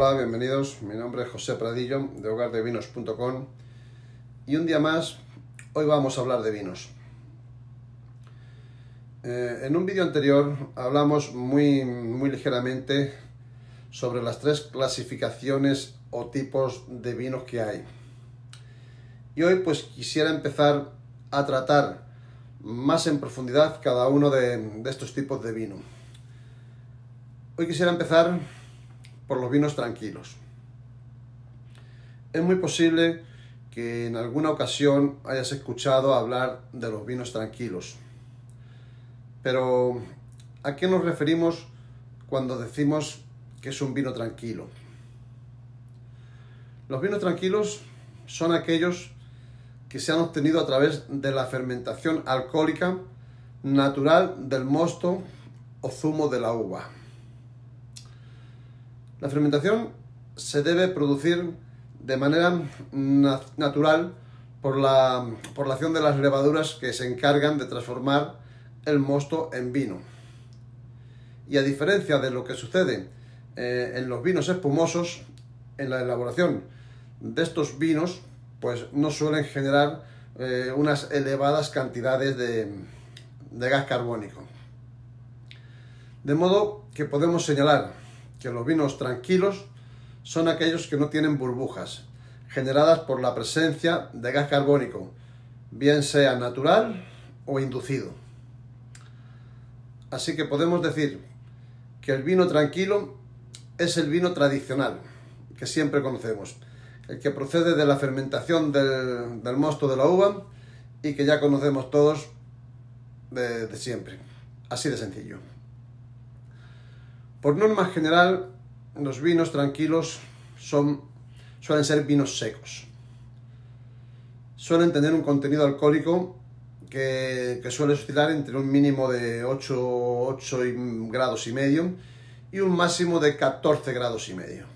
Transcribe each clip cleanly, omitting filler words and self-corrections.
Hola, bienvenidos. Mi nombre es José Pradillo de hogardevinos.com y un día más, hoy vamos a hablar de vinos. En un vídeo anterior hablamos muy ligeramente sobre las tres clasificaciones o tipos de vinos que hay. Y hoy pues quisiera empezar a tratar más en profundidad cada uno de estos tipos de vino. Hoy quisiera empezar por los vinos tranquilos. Es muy posible que en alguna ocasión hayas escuchado hablar de los vinos tranquilos. Pero, ¿a qué nos referimos cuando decimos que es un vino tranquilo? Los vinos tranquilos son aquellos que se han obtenido a través de la fermentación alcohólica natural del mosto o zumo de la uva. La fermentación se debe producir de manera natural por la acción de las levaduras que se encargan de transformar el mosto en vino. Y a diferencia de lo que sucede en los vinos espumosos, en la elaboración de estos vinos, pues no suelen generar unas elevadas cantidades de gas carbónico. De modo que podemos señalar que los vinos tranquilos son aquellos que no tienen burbujas generadas por la presencia de gas carbónico, bien sea natural o inducido. Así que podemos decir que el vino tranquilo es el vino tradicional que siempre conocemos, el que procede de la fermentación del mosto de la uva y que ya conocemos todos de siempre, así de sencillo. Por norma general, los vinos tranquilos suelen ser vinos secos. Suelen tener un contenido alcohólico que suele oscilar entre un mínimo de 8 grados y medio y un máximo de 14 grados y medio.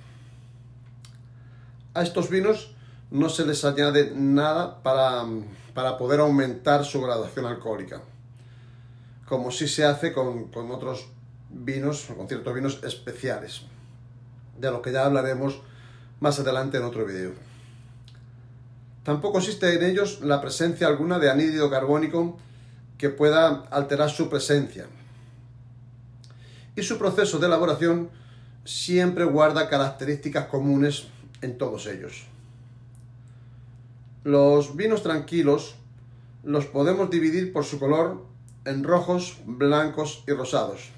A estos vinos no se les añade nada para poder aumentar su graduación alcohólica, como sí se hace con otros vinos, con ciertos vinos especiales, de lo que ya hablaremos más adelante en otro vídeo. Tampoco existe en ellos la presencia alguna de anhídrido carbónico que pueda alterar su presencia. Y su proceso de elaboración siempre guarda características comunes en todos ellos. Los vinos tranquilos los podemos dividir por su color en rojos, blancos y rosados.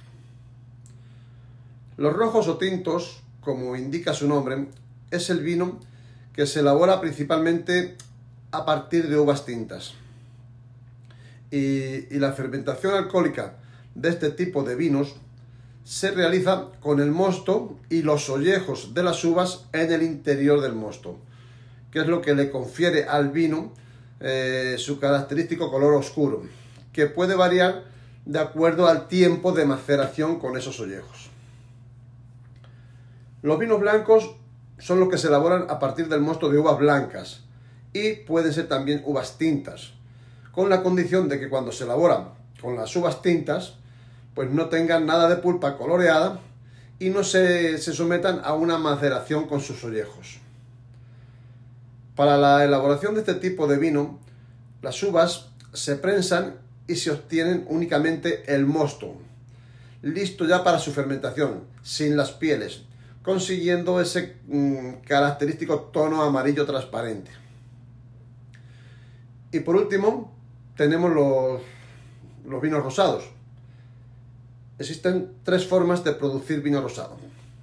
Los rojos o tintos, como indica su nombre, es el vino que se elabora principalmente a partir de uvas tintas. Y la fermentación alcohólica de este tipo de vinos se realiza con el mosto y los ollejos de las uvas en el interior del mosto, que es lo que le confiere al vino su característico color oscuro, que puede variar de acuerdo al tiempo de maceración con esos ollejos. Los vinos blancos son los que se elaboran a partir del mosto de uvas blancas y pueden ser también uvas tintas, con la condición de que cuando se elaboran con las uvas tintas, pues no tengan nada de pulpa coloreada y no se sometan a una maceración con sus ollejos. Para la elaboración de este tipo de vino, las uvas se prensan y se obtienen únicamente el mosto, listo ya para su fermentación, sin las pieles, consiguiendo ese característico tono amarillo transparente. Y por último, tenemos los vinos rosados. Existen tres formas de producir vino rosado: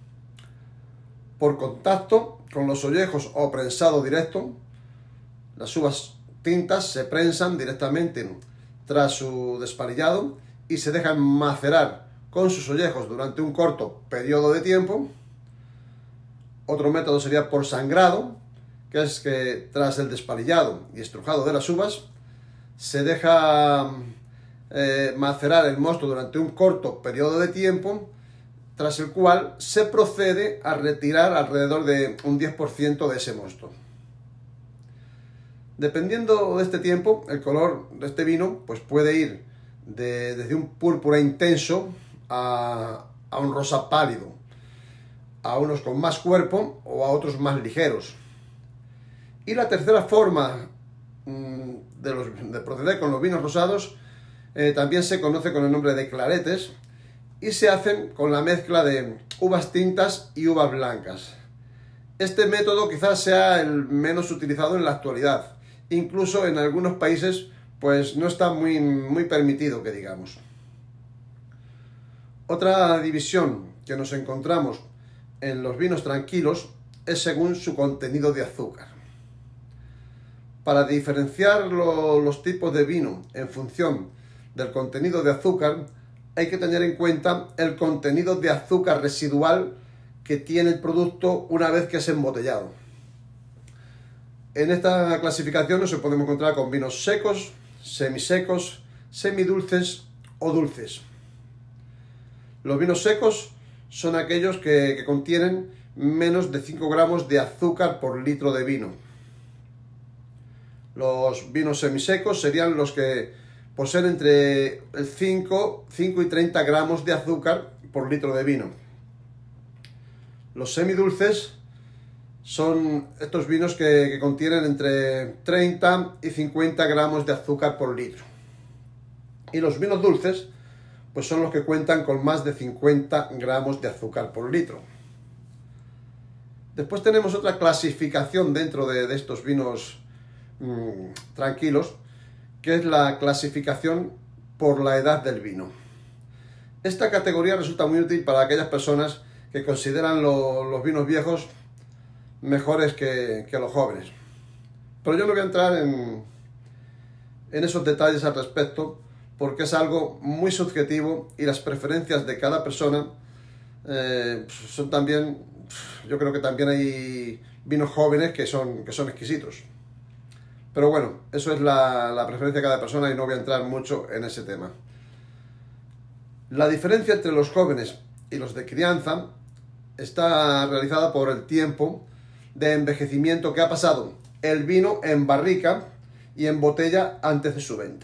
por contacto con los ollejos o prensado directo. Las uvas tintas se prensan directamente tras su desparillado y se dejan macerar con sus ollejos durante un corto periodo de tiempo. Otro método sería por sangrado, que es que tras el despalillado y estrujado de las uvas se deja macerar el mosto durante un corto periodo de tiempo, tras el cual se procede a retirar alrededor de un 10% de ese mosto. Dependiendo de este tiempo, el color de este vino pues puede ir desde un púrpura intenso a un rosa pálido, a unos con más cuerpo o a otros más ligeros. Y la tercera forma de proceder con los vinos rosados también se conoce con el nombre de claretes y se hacen con la mezcla de uvas tintas y uvas blancas. Este método quizás sea el menos utilizado en la actualidad. Incluso en algunos países pues no está muy permitido, que digamos. Otra división que nos encontramos en los vinos tranquilos es según su contenido de azúcar. Para diferenciar los tipos de vino en función del contenido de azúcar, hay que tener en cuenta el contenido de azúcar residual que tiene el producto una vez que es embotellado. En esta clasificación nos podemos encontrar con vinos secos, semisecos, semidulces o dulces. Los vinos secos son aquellos que contienen menos de 5 gramos de azúcar por litro de vino. Los vinos semisecos serían los que poseen entre 5 y 30 gramos de azúcar por litro de vino. Los semidulces son estos vinos que contienen entre 30 y 50 gramos de azúcar por litro. Y los vinos dulces pues son los que cuentan con más de 50 gramos de azúcar por litro. Después tenemos otra clasificación dentro de estos vinos tranquilos, que es la clasificación por la edad del vino. Esta categoría resulta muy útil para aquellas personas que consideran los vinos viejos mejores que los jóvenes. Pero yo no voy a entrar en esos detalles al respecto, porque es algo muy subjetivo y las preferencias de cada persona son también, yo creo que también hay vinos jóvenes que son exquisitos. Pero bueno, eso es la preferencia de cada persona y no voy a entrar mucho en ese tema. La diferencia entre los jóvenes y los de crianza está realizada por el tiempo de envejecimiento que ha pasado el vino en barrica y en botella antes de su venta.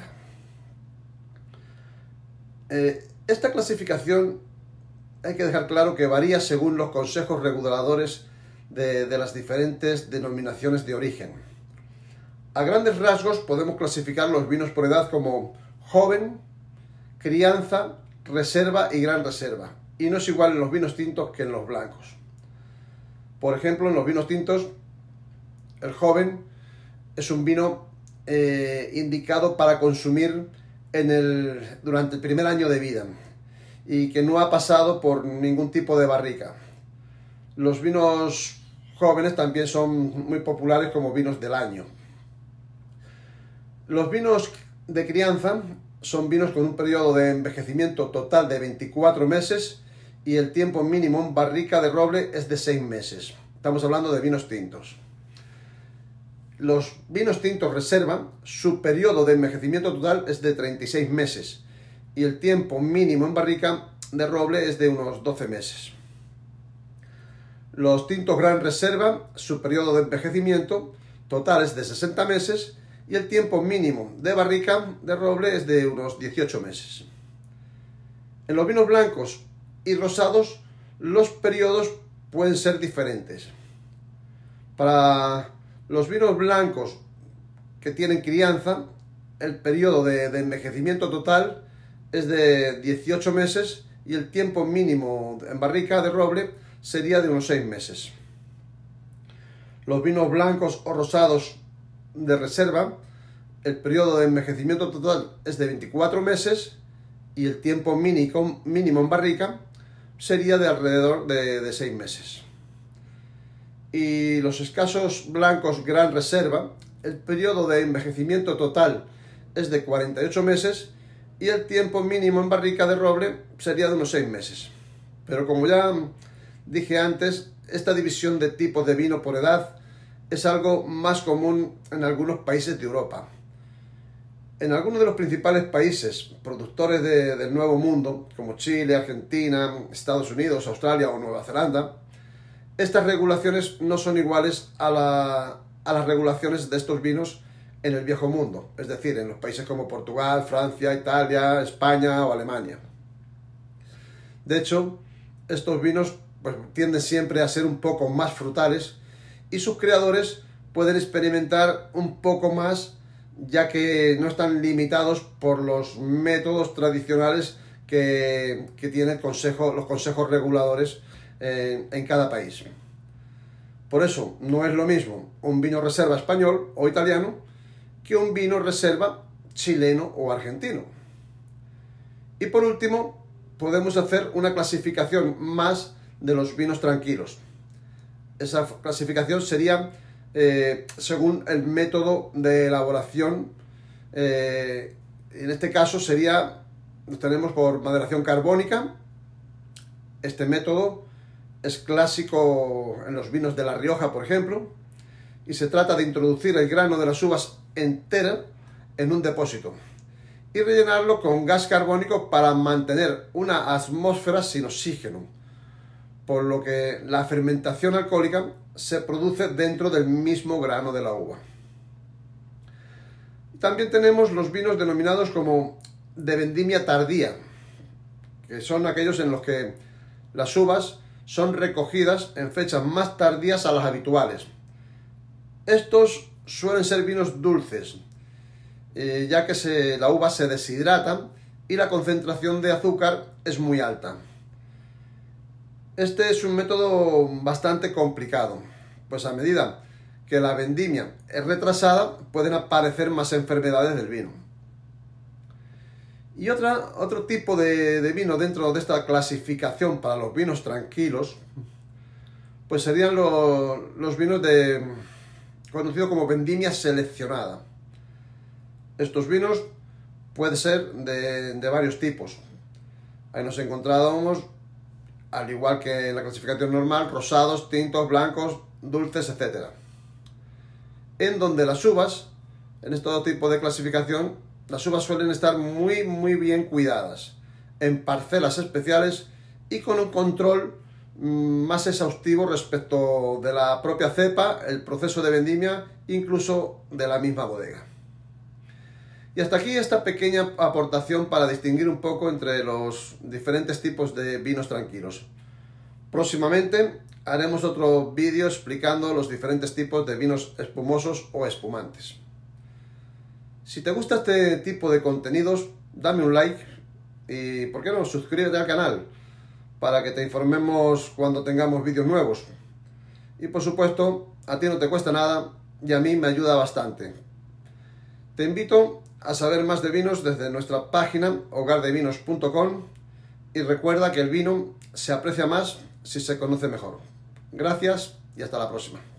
Esta clasificación hay que dejar claro que varía según los consejos reguladores de las diferentes denominaciones de origen. A grandes rasgos podemos clasificar los vinos por edad como joven, crianza, reserva y gran reserva. Y no es igual en los vinos tintos que en los blancos. Por ejemplo, en los vinos tintos, el joven es un vino indicado para consumir durante el primer año de vida y que no ha pasado por ningún tipo de barrica. Los vinos jóvenes también son muy populares como vinos del año. Los vinos de crianza son vinos con un periodo de envejecimiento total de 24 meses y el tiempo mínimo en barrica de roble es de 6 meses. Estamos hablando de vinos tintos. Los vinos tintos reserva, su periodo de envejecimiento total es de 36 meses y el tiempo mínimo en barrica de roble es de unos 12 meses. Los tintos gran reserva, su periodo de envejecimiento total es de 60 meses y el tiempo mínimo de barrica de roble es de unos 18 meses. En los vinos blancos y rosados los periodos pueden ser diferentes. Para los vinos blancos que tienen crianza, el periodo de envejecimiento total es de 18 meses y el tiempo mínimo en barrica de roble sería de unos 6 meses. Los vinos blancos o rosados de reserva, el periodo de envejecimiento total es de 24 meses y el tiempo mínimo en barrica sería de alrededor de 6 meses. Y los escasos blancos gran reserva, el periodo de envejecimiento total es de 48 meses y el tiempo mínimo en barrica de roble sería de unos 6 meses. Pero como ya dije antes, esta división de tipos de vino por edad es algo más común en algunos países de Europa. En algunos de los principales países productores del Nuevo Mundo, como Chile, Argentina, Estados Unidos, Australia o Nueva Zelanda, estas regulaciones no son iguales a las regulaciones de estos vinos en el Viejo Mundo, es decir, en los países como Portugal, Francia, Italia, España o Alemania. De hecho, estos vinos pues tienden siempre a ser un poco más frutales y sus creadores pueden experimentar un poco más, ya que no están limitados por los métodos tradicionales que tienen los consejos reguladores en cada país. Por eso no es lo mismo un vino reserva español o italiano que un vino reserva chileno o argentino. Y por último, podemos hacer una clasificación más de los vinos tranquilos. Esa clasificación sería según el método de elaboración. En este caso lo tenemos por maderación carbónica. Este método es clásico en los vinos de La Rioja, por ejemplo, y se trata de introducir el grano de las uvas entera en un depósito y rellenarlo con gas carbónico para mantener una atmósfera sin oxígeno, por lo que la fermentación alcohólica se produce dentro del mismo grano de la uva. También tenemos los vinos denominados como de vendimia tardía, que son aquellos en los que las uvas son recogidas en fechas más tardías a las habituales. Estos suelen ser vinos dulces, ya que la uva se deshidrata y la concentración de azúcar es muy alta. Este es un método bastante complicado, pues a medida que la vendimia es retrasada pueden aparecer más enfermedades del vino. Y otro tipo de vino dentro de esta clasificación para los vinos tranquilos, pues serían los vinos conocidos como vendimia seleccionada. Estos vinos pueden ser de varios tipos. Ahí nos encontramos, al igual que en la clasificación normal, rosados, tintos, blancos, dulces, etc. En donde las uvas, en este tipo de clasificación, las uvas suelen estar muy bien cuidadas, en parcelas especiales y con un control más exhaustivo respecto de la propia cepa, el proceso de vendimia, incluso de la misma bodega. Y hasta aquí esta pequeña aportación para distinguir un poco entre los diferentes tipos de vinos tranquilos. Próximamente haremos otro vídeo explicando los diferentes tipos de vinos espumosos o espumantes. Si te gusta este tipo de contenidos, dame un like y, ¿por qué no?, suscríbete al canal para que te informemos cuando tengamos vídeos nuevos. Y por supuesto, a ti no te cuesta nada y a mí me ayuda bastante. Te invito a saber más de vinos desde nuestra página hogardevinos.com y recuerda que el vino se aprecia más si se conoce mejor. Gracias y hasta la próxima.